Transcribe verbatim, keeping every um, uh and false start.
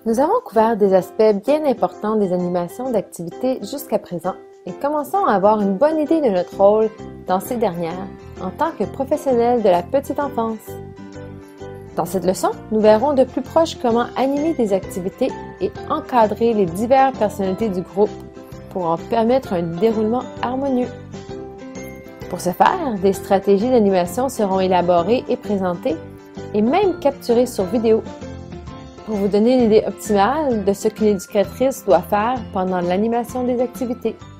Nous avons couvert des aspects bien importants des animations d'activités jusqu'à présent et commençons à avoir une bonne idée de notre rôle dans ces dernières en tant que professionnels de la petite enfance. Dans cette leçon, nous verrons de plus proche comment animer des activités et encadrer les diverses personnalités du groupe pour en permettre un déroulement harmonieux. Pour ce faire, des stratégies d'animation seront élaborées et présentées et même capturées sur vidéo pour vous donner une idée optimale de ce qu'une éducatrice doit faire pendant l'animation des activités.